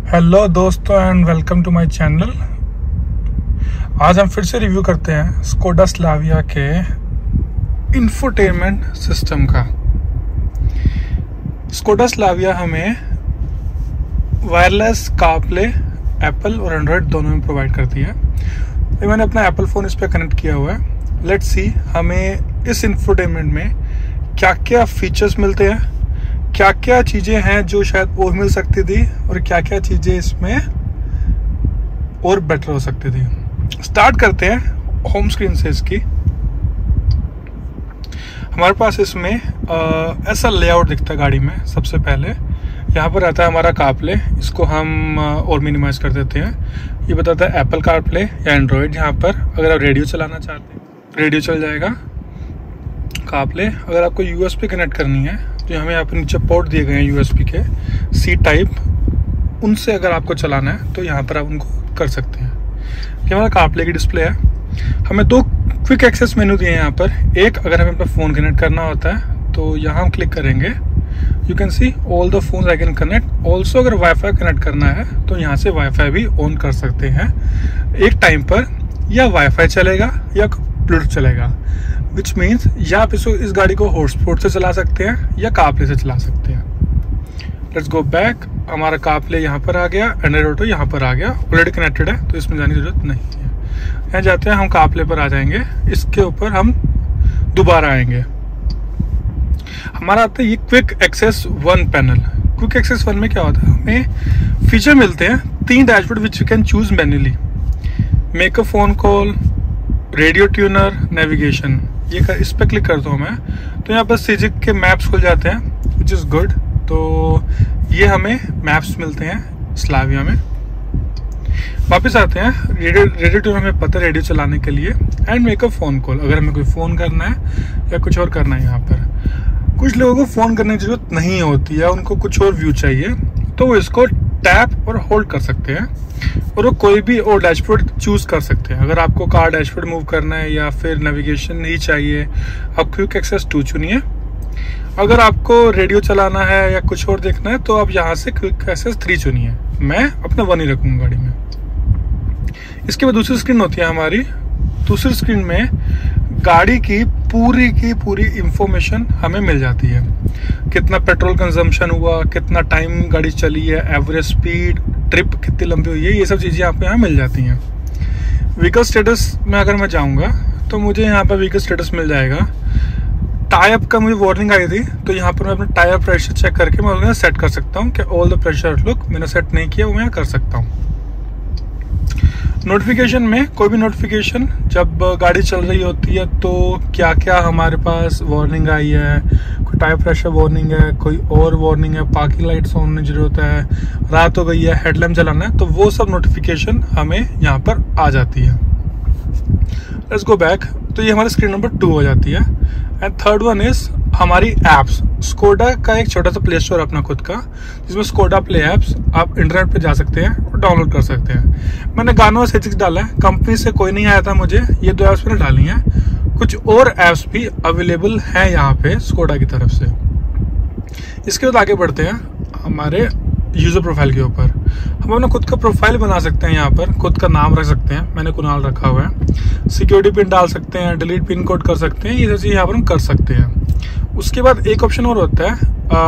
Hello दोस्तों and welcome to my channel. आज हम फिर से रिव्यू करते हैं स्कोडा स्लाविया के इंफोटेनमेंट सिस्टम का। स्कोडा स्लाविया हमें वायरलेस कारप्ले एप्पल और एंड्रॉयड दोनों में प्रोवाइड करती है। तो मैंने अपना एप्पल फ़ोन इस पर कनेक्ट किया हुआ है। लेट्स सी हमें इस इंफोटेनमेंट में क्या क्या फीचर्स मिलते हैं, क्या क्या चीज़ें हैं जो शायद और मिल सकती थी और क्या क्या चीज़ें इसमें और बेटर हो सकती थी। स्टार्ट करते हैं होम स्क्रीन से। इसकी हमारे पास इसमें ऐसा लेआउट दिखता है गाड़ी में। सबसे पहले यहाँ पर आता है हमारा कारप्ले, इसको हम और मिनिमाइज कर देते हैं। ये बताता है एप्पल कारप्ले या एंड्रॉयड। यहाँ पर अगर आप रेडियो चलाना चाहते हैं रेडियो चल जाएगा। कारप्ले अगर आपको यूएसबी कनेक्ट करनी है तो हमें यहाँ पर नीचे पोर्ट दिए गए हैं यूएसबी के सी टाइप, उनसे अगर आपको चलाना है तो यहाँ पर आप उनको कर सकते हैं। ये हमारा कारप्ले की डिस्प्ले है। हमें दो क्विक एक्सेस मेनू दिए हैं यहाँ पर। एक अगर हमें अपना फ़ोन कनेक्ट करना होता है तो यहाँ हम क्लिक करेंगे, you can see all the phone I can connect. Also अगर वाईफाई कनेक्ट करना है तो यहाँ से वाईफाई भी ऑन कर सकते हैं एक टाइम पर। या वाईफाई चलेगा या ब्लूटूथ चलेगा, विच मीन्स या आप इस गाड़ी को हॉटस्पॉट से चला सकते हैं या कारप्ले से चला सकते हैं। Let's go back. हमारा कारप्ले यहाँ पर आ गया, एंड्रॉयड ऑटो यहाँ पर आ गया, ऑलरेडी कनेक्टेड है तो इसमें जाने की जरूरत नहीं है। यहाँ जाते हैं हम कारप्ले पर आ जाएंगे, इसके ऊपर हम दोबारा आएंगे। हमारा आता है ये quick access 1 panel. Quick access 1 में क्या होता है, हमें फीचर मिलते हैं 3 dashboard which you can choose manually. Make a phone call, radio tuner, navigation. इस पर क्लिक करता हूँ मैं तो यहाँ पर सिजिक के मैप्स खुल जाते हैं, विच इज़ गुड। तो ये हमें मैप्स मिलते हैं स्लाविया में। वापस आते हैं रेडियो ट्यूनर, हमें पता है रेडियो चलाने के लिए। And make a phone call, अगर हमें कोई फ़ोन करना है या कुछ और करना है। यहाँ पर कुछ लोगों को फ़ोन करने की ज़रूरत नहीं होती है, उनको कुछ और व्यू चाहिए तो वो इसको टैप और होल्ड कर सकते हैं और वो कोई भी और डैशबोर्ड चूज कर सकते हैं। अगर आपको कार डैशबोर्ड मूव करना है या फिर नेविगेशन नहीं चाहिए, आप क्विक एक्सेस 2 चुनिए। अगर आपको रेडियो चलाना है या कुछ और देखना है तो आप यहाँ से क्विक एक्सेस 3 चुनिए। मैं अपना 1 ही रखूँगा गाड़ी में। इसके बाद दूसरी स्क्रीन होती है हमारी। दूसरी स्क्रीन में गाड़ी की पूरी इंफॉर्मेशन हमें मिल जाती है। कितना पेट्रोल कंजम्पशन हुआ, कितना टाइम गाड़ी चली है, एवरेज स्पीड, ट्रिप कितनी लंबी हुई है, ये सब चीज़ें आपको यहाँ मिल जाती हैं। व्हीकल स्टेटस में अगर मैं जाऊँगा तो मुझे यहाँ पर व्हीकल स्टेटस मिल जाएगा। टायर का मुझे वार्निंग आई थी तो यहाँ पर मैं अपना टायर प्रेशर चेक करके मैं उसमें सेट कर सकता हूँ कि ऑल द प्रेशर लुक मैंने सेट नहीं किया, वो मैं कर सकता हूँ। नोटिफिकेशन में कोई भी नोटिफिकेशन जब गाड़ी चल रही होती है तो क्या क्या हमारे पास वार्निंग आई है, कोई टायर प्रेशर वार्निंग है, कोई और वार्निंग है, पार्किंग लाइट्स ऑन की जरूरत है, रात हो गई है, हेडलैम्प जलाना है, तो वो सब नोटिफिकेशन हमें यहाँ पर आ जाती है। Let's go back. तो ये हमारी स्क्रीन नंबर 2 हो जाती है। एंड थर्ड वन इज हमारी एप्स। स्कोडा का एक छोटा सा प्ले स्टोर अपना खुद का, जिसमें स्कोडा प्ले एप्स आप इंटरनेट पे जा सकते हैं और डाउनलोड कर सकते हैं। मैंने गानों से डाला है, कंपनी से कोई नहीं आया था मुझे, ये 2 ऐप्स मैंने डाली हैं। कुछ और ऐप्स भी अवेलेबल हैं यहाँ पे स्कोडा की तरफ से। इसके बाद आगे बढ़ते हैं हमारे यूज़र प्रोफाइल के ऊपर। हम अपना खुद का प्रोफाइल बना सकते हैं, यहाँ पर खुद का नाम रख सकते हैं। मैंने कुणाल रखा हुआ है। सिक्योरिटी पिन डाल सकते हैं, डिलीट पिन कोड कर सकते हैं, ये सब चीज़ यहाँ पर हम कर सकते हैं। उसके बाद एक ऑप्शन और होता है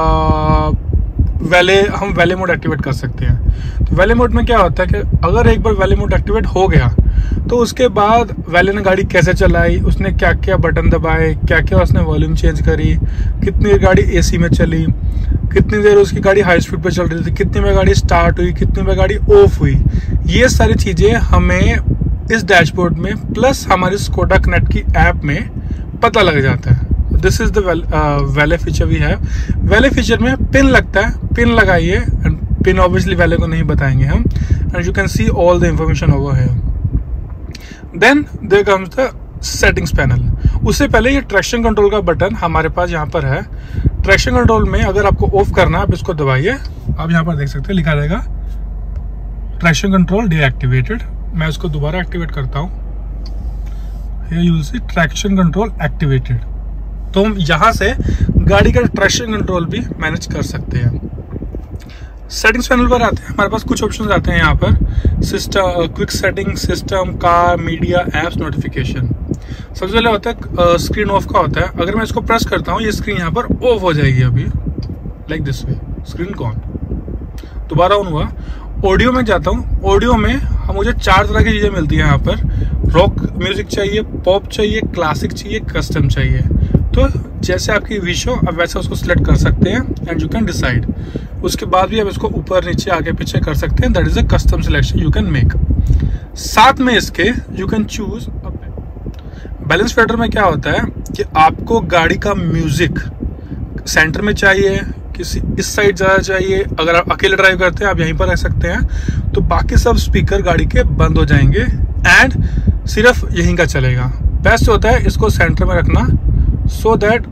हम वैले मोड एक्टिवेट कर सकते हैं। तो वैले मोड में क्या होता है कि अगर एक बार वैले मोड एक्टिवेट हो गया तो उसके बाद वैले ने गाड़ी कैसे चलाई, उसने क्या क्या बटन दबाए, क्या क्या उसने वॉल्यूम चेंज करी, कितनी देर गाड़ी एसी में चली, कितनी देर उसकी गाड़ी हाई स्पीड पे चल रही थी, कितनी में गाड़ी स्टार्ट हुई, कितनी में गाड़ी ऑफ हुई, ये सारी चीज़ें हमें इस डैशबोर्ड में प्लस हमारी स्कोडा कनेक्ट की ऐप में पता लग जाता है। This is the valet feature we have. Valet feature में पिन लगता है, पिन लगाइए। एंड पिन ऑब्वियसली वैले को नहीं बताएंगे हम। And you can see all the information over here. Then there comes the settings panel. उससे पहले ये ट्रैक्शन कंट्रोल का बटन हमारे पास यहाँ पर है। ट्रैक्शन कंट्रोल में अगर आपको ऑफ करना है आप इसको दबाइए, आप यहाँ पर देख सकते हैं लिखा रहेगा ट्रैक्शन कंट्रोल डीएक्टिवेटेड। मैं इसको दोबारा एक्टिवेट करता हूँ, here you will see traction control activated. तो हम यहाँ से गाड़ी का ट्रैक्शन कंट्रोल भी मैनेज कर सकते हैं। सेटिंग्स पैनल पर आते हैं, हमारे पास कुछ ऑप्शन आते हैं यहाँ पर। System, quick setting, system, car, media, apps, notification. सबसे पहले होता है स्क्रीन ऑफ का होता है। अगर मैं इसको प्रेस करता हूँ ये स्क्रीन यहाँ पर ऑफ हो जाएगी अभी, like this way, screen gone. दोबारा ऑन हुआ। ऑडियो में जाता हूँ, ऑडियो में मुझे 4 तरह की चीज़ें मिलती हैं यहाँ पर। रॉक म्यूजिक चाहिए, पॉप चाहिए, क्लासिक चाहिए, कस्टम चाहिए। तो जैसे आपकी विश हो आप वैसे उसको सिलेक्ट कर सकते हैं एंड यू कैन डिसाइड। उसके बाद भी आप इसको ऊपर नीचे आगे पीछे कर सकते हैं, that is a custom selection you can make. साथ में इसके you can choose. Balance fader में क्या होता है कि आपको गाड़ी का म्यूजिक सेंटर में चाहिए, किसी इस साइड ज़्यादा चाहिए। अगर आप अकेले ड्राइव करते हैं आप यहीं पर रह सकते हैं, तो बाकी सब स्पीकर गाड़ी के बंद हो जाएंगे एंड सिर्फ यहीं का चलेगा। बेस्ट होता है इसको सेंटर में रखना सो दैट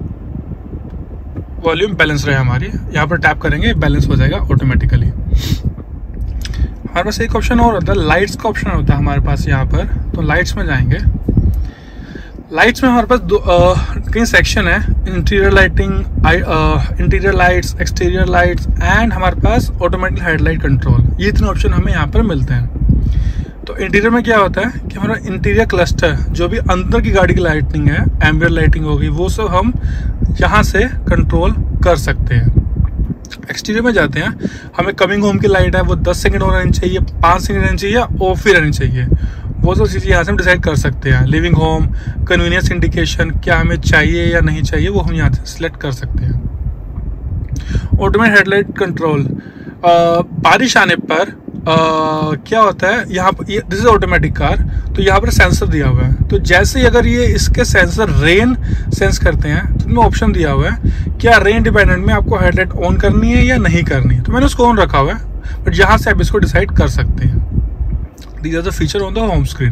वॉल्यूम बैलेंस रहे हमारी। यहाँ पर टैप करेंगे बैलेंस हो जाएगा ऑटोमेटिकली। हमारे पास एक ऑप्शन और होता है, लाइट्स का ऑप्शन होता है हमारे पास यहाँ पर। तो लाइट्स में जाएंगे। लाइट्स में हमारे पास कई सेक्शन है, interior lighting, interior lights, exterior lights and हमारे पास ऑटोमेटिक हेडलाइट कंट्रोल। ये 3 ऑप्शन हमें यहाँ पर मिलते हैं। तो इंटीरियर में क्या होता है कि हमारा इंटीरियर क्लस्टर, जो भी अंदर की गाड़ी की लाइटिंग है, एम्बियंट लाइटिंग होगी, वो सब हम यहाँ से कंट्रोल कर सकते हैं। एक्सटीरियर में जाते हैं, हमें कमिंग होम की लाइट है वो 10 सेकंड हो रहनी चाहिए, 5 सेकंड रहनी चाहिए, ऑफ ही रहनी चाहिए। वो सब चीज़ें यहाँ से हम डिसाइड कर सकते हैं। लिविंग होम, कन्वीनियंस इंडिकेशन, क्या हमें चाहिए या नहीं चाहिए वो हम यहाँ से सिलेक्ट कर सकते हैं। ऑटोमेटिक हेडलाइट कंट्रोल, बारिश आने पर क्या होता है यहाँ पर, दिस इज ऑटोमेटिक कार, तो यहाँ पर सेंसर दिया हुआ है। तो जैसे ही अगर ये इसके सेंसर रेन सेंस करते हैं तो इनमें ऑप्शन दिया हुआ है क्या रेन डिपेंडेंट में आपको हेडलाइट ऑन करनी है या नहीं करनी है। तो मैंने उसको ऑन रखा हुआ है, बट यहाँ से आप इसको डिसाइड कर सकते हैं। These are the feature on the home screen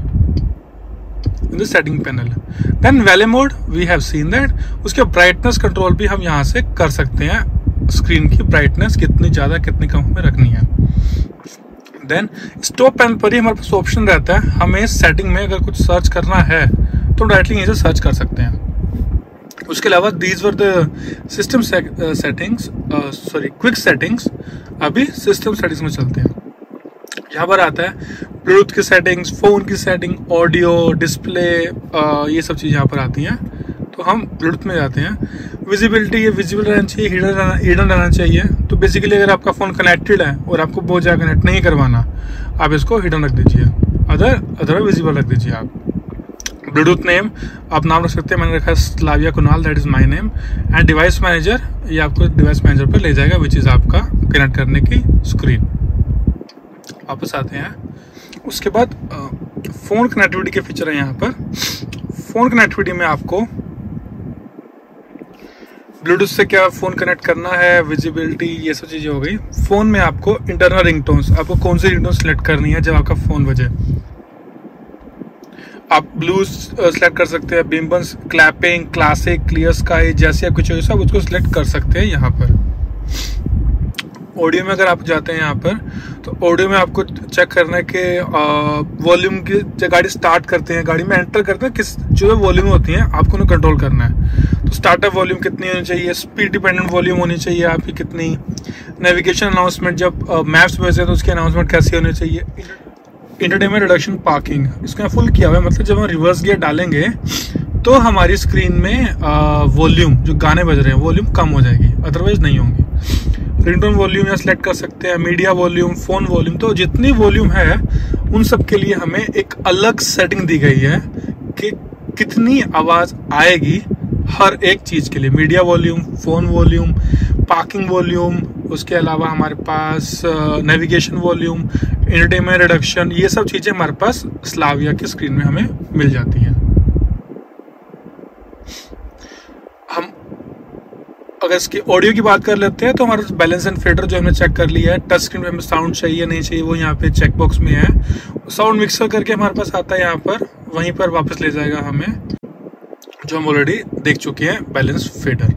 in the setting panel. Then valet mode we have seen that. उसके ब्राइटनेस कंट्रोल भी हम यहाँ से कर सकते हैं। स्क्रीन की ब्राइटनेस कितनी ज़्यादा कितनी कम हमें रखनी है। देन स्टॉप पैनल पर ही हमारे पास ऑप्शन रहता है, हमें सेटिंग में अगर कुछ सर्च करना है तो डायरेक्टली यहीं से सर्च कर सकते हैं। उसके अलावा these were the system settings, quick settings. अभी सिस्टम सेटिंग्स में चलते हैं। यहाँ पर आता है ब्लूटूथ की सेटिंग्स, फ़ोन की सेटिंग, ऑडियो, डिस्प्ले, ये सब चीज़ यहाँ पर आती हैं। तो हम ब्लूटूथ में जाते हैं। विजिबिलिटी, ये विजिबल रहना चाहिए, हिडन रहना चाहिए। तो बेसिकली अगर आपका फ़ोन कनेक्टेड है और आपको बहुत ज़्यादा कनेक्ट नहीं करवाना, आप इसको हिडन रख दीजिए, अदर विजिबल रख दीजिए आप। ब्लूटूथ नेम आप नाम रख सकते हैं, मैंने रखा है Slavia Kunal, that is my name. And device manager, ये आपको डिवाइस मैनेजर पर ले जाएगा, विच इज़ आपका कनेक्ट करने की स्क्रीन। वापस आते हैं। उसके बाद फ़ोन कनेक्टिविटी के फीचर है यहाँ पर। फ़ोन कनेक्टिविटी में आपको ब्लूटूथ से क्या फ़ोन कनेक्ट करना है, विजिबिलिटी, ये सब चीज़ें हो गई। फ़ोन में आपको इंटरनल रिंगटोन्स, आपको कौन सी रिंगटोन सेलेक्ट करनी है जब आपका फ़ोन बजे। आप ब्लू सेलेक्ट कर सकते हैं, बिम्बन्स, क्लैपिंग, क्लासिक, क्लियर स्काई, जैसे आपकी चॉइस है आप उसको सिलेक्ट कर सकते हैं यहाँ पर। ऑडियो में अगर आप जाते हैं यहाँ पर, तो ऑडियो में आपको चेक करना है कि वॉल्यूम की, जब गाड़ी स्टार्ट करते हैं, गाड़ी में एंटर करते हैं, किस जो वॉल्यूम होती हैं आपको उन्हें कंट्रोल करना है। तो स्टार्टअप वॉल्यूम कितनी होनी चाहिए, स्पीड डिपेंडेंट वॉल्यूम होनी चाहिए आपकी कितनी, नेविगेशन अनाउंसमेंट, जब मैप्स भेजते हैं तो उसकी अनाउंसमेंट कैसी होनी चाहिए, इंटरटेनमेंट, रिडक्शन, पार्किंग, इसको यहाँ फुल किया हुआ है। मतलब जब हम रिवर्स गियर डालेंगे तो हमारी स्क्रीन में वॉल्यूम, जो गाने बज रहे हैं, वॉल्यूम कम हो जाएगी, अदरवाइज नहीं होंगी। रिंगटोन वॉल्यूम यहाँ सेलेक्ट कर सकते हैं, मीडिया वॉल्यूम, फ़ोन वॉल्यूम। तो जितनी वॉल्यूम है उन सब के लिए हमें एक अलग सेटिंग दी गई है कि कितनी आवाज़ आएगी हर एक चीज़ के लिए। Media volume, phone volume, parking volume, उसके अलावा हमारे पास नेविगेशन वॉल्यूम, एंटरटेनमेंट, रिडक्शन, ये सब चीज़ें हमारे पास स्लाविया की स्क्रीन में हमें मिल जाती हैं। हम अगर इसकी ऑडियो की बात कर लेते हैं तो हमारे पास बैलेंस एंड फेडर जो हमने चेक कर लिया है। टच स्क्रीन पे हमें साउंड चाहिए नहीं चाहिए वो यहाँ पे चेक बॉक्स में है। साउंड मिक्सर करके हमारे पास आता है यहाँ पर, वहीं पर वापस ले जाएगा हमें, जो हम ऑलरेडी देख चुके हैं बैलेंस फेडर।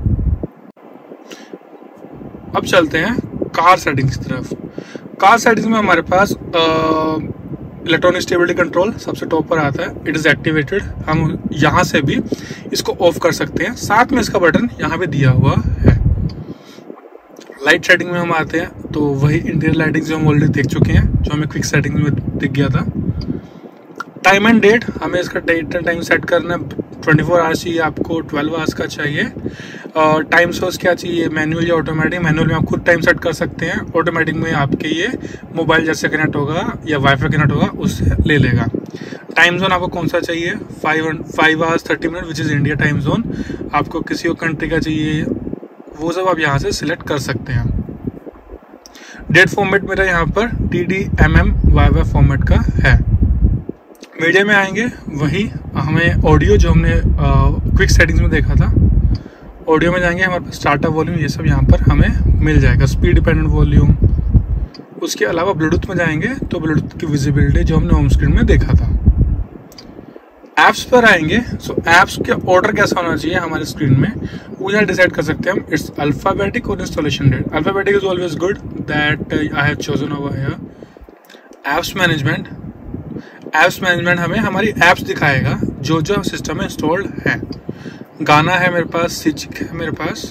अब चलते हैं कार सेटिंग्स की तरफ। कार सेटिंग्स में हमारे पास इलेक्ट्रॉनिक स्टेबिलिटी कंट्रोल सबसे टॉप पर आता है, इट इज़ एक्टिवेटेड। हम यहाँ से भी इसको ऑफ कर सकते हैं, साथ में इसका बटन यहाँ पे दिया हुआ है। लाइट सेटिंग में हम आते हैं तो वही इंटीरियर लाइटिंग जो हम ऑलरेडी देख चुके हैं, जो हमें क्विक सेटिंग में दिख गया था। टाइम एंड डेट, हमें इसका डेट एंड टाइम सेट करना है। 24 आवर्स चाहिए आपको, 12 आवर्स का चाहिए। टाइम सोर्स क्या चाहिए, मैनुअल या ऑटोमेटिक। मैनुअल में आप खुद टाइम सेट कर सकते हैं, ऑटोमेटिक में आपके ये मोबाइल जैसे कनेक्ट होगा या वाईफाई कनेक्ट होगा उससे ले लेगा। टाइम जोन आपको कौन सा चाहिए, 5 hours 30 minute which is India time zone. आपको किसी और कंट्री का चाहिए वो सब आप यहाँ से सिलेक्ट कर सकते हैं। डेट फॉर्मेट मेरा यहाँ पर DDMM वाईफाई फॉर्मेट का है। मीडिया में आएंगे, वही हमें ऑडियो जो हमने क्विक सेटिंग्स में देखा था, ऑडियो में जाएंगे, हमारे पास स्टार्टअप वॉल्यूम ये सब यहाँ पर हमें मिल जाएगा, स्पीड डिपेंडेंट वॉल्यूम। उसके अलावा ब्लूटूथ में जाएंगे तो ब्लूटूथ की विजिबिलिटी जो हमने होम स्क्रीन में देखा था। ऐप्स पर आएंगे, सो ऐप्स के ऑर्डर कैसा होना चाहिए हमारे स्क्रीन में वो यहाँ डिसाइड कर सकते हैं हम। इट्स अल्फाबेटिक और installation date. Alphabetic is always good, that I have chosen over here. Apps management, apps management हमें हमारी ऐप्स दिखाएगा जो जो सिस्टम में इंस्टॉल्ड है। गाना है मेरे पास, सिजिक है मेरे पास,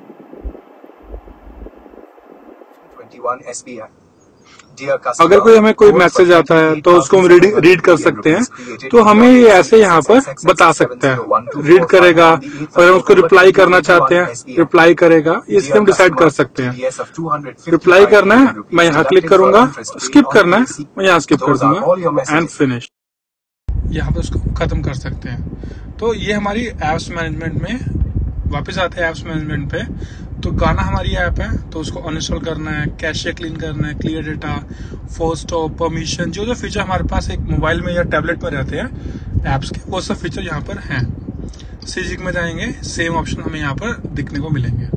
21 SB है। अगर कोई हमें कोई मैसेज आता है तो उसको हम रीड कर सकते हैं, तो हमें ये ऐसे यहाँ पर बता सकता है, रीड करेगा। अगर हम उसको रिप्लाई करना चाहते हैं, रिप्लाई करेगा, इससे हम डिसाइड कर सकते हैं। रिप्लाई करना है, मैं यहाँ क्लिक करूंगा, स्किप करना है, मैं यहाँ स्किप कर दूंगा एंड फिनिश। यहाँ पर उसको खत्म कर सकते हैं। तो ये हमारी एप्स मैनेजमेंट में। वापस आते हैं एप्स मैनेजमेंट पे, तो गाना हमारी ऐप है तो उसको अनइंस्टॉल करना है, कैशे क्लीन करना है, clear data, force stop, permission, जो जो फीचर हमारे पास एक मोबाइल में या टैबलेट में रहते हैं ऐप्स के, वो सब फीचर यहाँ पर हैं। सिजिक में जाएंगे, सेम ऑप्शन हमें यहाँ पर दिखने को मिलेंगे।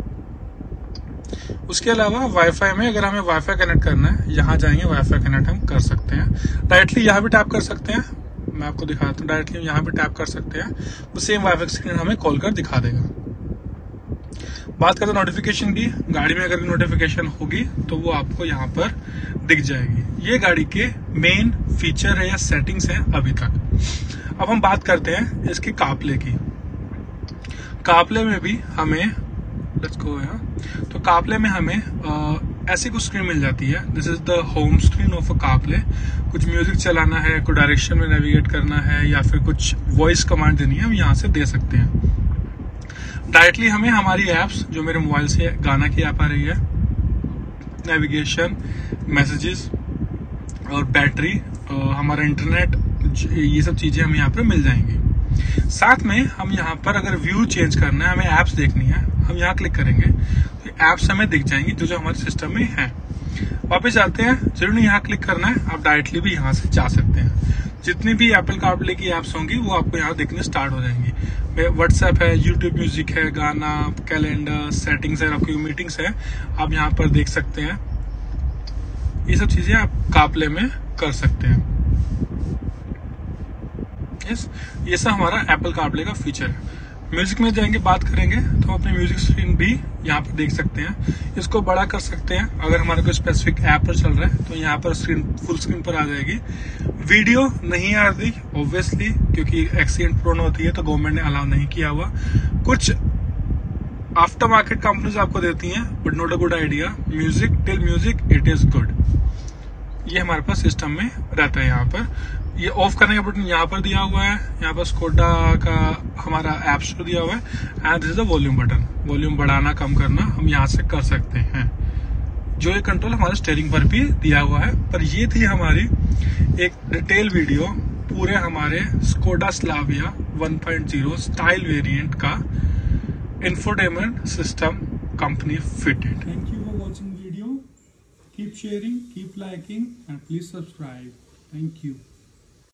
उसके अलावा वाईफाई में अगर हमें वाईफाई कनेक्ट करना है, यहाँ जाएंगे, वाईफाई कनेक्ट हम कर सकते हैं। डायरेक्टली यहाँ भी टैप कर सकते हैं, मैं आपको दिखाता हूँ। डायरेक्टली यहाँ पे टैप कर सकते हैं, वो सेम वाईफाई स्क्रीन हमें कॉल कर दिखा देगा। बात करते हैं नोटिफिकेशन की। गाड़ी में अगर नोटिफिकेशन होगी तो वो आपको यहाँ पर दिख जाएगी। ये गाड़ी के मेन फीचर है या सेटिंग्स हैं अभी तक। अब हम बात करते हैं इसकी कारप्ले की। कारप्ले में भी हमें, लेट्स गो यहाँ, तो कारप्ले में हमें ऐसी कुछ स्क्रीन मिल जाती है। This is the home screen of a CarPlay. कुछ म्यूजिक चलाना है, कोई डायरेक्शन में नेविगेट करना है या फिर कुछ वॉइस कमांड देनी है, हम यहाँ से दे सकते हैं। डायरेक्टली हमें हमारी ऐप्स, जो मेरे मोबाइल से गाना की ऐप आ रही है, नेविगेशन, मैसेजेस और बैटरी, हमारा इंटरनेट, ये सब चीजें हमें यहाँ पर मिल जाएंगी। साथ में हम यहाँ पर अगर व्यू चेंज करना है, हमें ऐप्स देखनी है, हम यहाँ क्लिक करेंगे तो ऐप्स हमें दिख जाएंगी जो जो हमारे सिस्टम में है। वापस आते हैं, जरूर नहीं यहाँ क्लिक करना है, आप डायरेक्टली भी यहाँ से जा सकते हैं। जितनी भी एप्पल कारप्ले की ऐप्स होंगी वो आपको यहाँ दिखने स्टार्ट हो जाएंगी। व्हाट्सएप है, यूट्यूब म्यूजिक है, गाना, कैलेंडर, सेटिंग्स है, आपकी मीटिंग्स है, आप यहाँ पर देख सकते हैं। ये सब चीजें आप कारप्ले में कर सकते हैं। ये सब हमारा एप्पल कारप्ले का फीचर है। म्यूजिक में जाएंगे, बात करेंगे तो अपनी म्यूजिक स्क्रीन भी यहाँ पर देख सकते हैं। इसको बड़ा कर सकते हैं अगर हमारे कोई स्पेसिफिक ऐप पर चल रहा है तो यहाँ पर स्क्रीन फुल स्क्रीन पर आ जाएगी। वीडियो नहीं आती ऑब्वियसली, क्योंकि एक्सीडेंट प्रोन होती है तो गवर्नमेंट ने अलाउ नहीं किया हुआ। कुछ आफ्टर मार्केट कंपनीज आपको देती हैं, but not a good idea. Music till music it is good, ये हमारे पास सिस्टम में रहता है। यहाँ पर ये ऑफ करने का बटन यहाँ पर दिया हुआ है, यहाँ पर स्कोडा का हमारा ऐप स्टोर दिया हुआ है and this is the volume button. Volume बढ़ाना कम करना हम यहाँ से कर सकते हैं, जो ये कंट्रोल हमारे स्टीयरिंग पर भी दिया हुआ है। पर ये थी हमारी एक डिटेल वीडियो पूरे हमारे स्कोडा स्लाविया 1.0 स्टाइल वेरिएंट का infotainment system company fitted. Thank you for watching video. Keep sharing, keep liking and please subscribe. Thank you.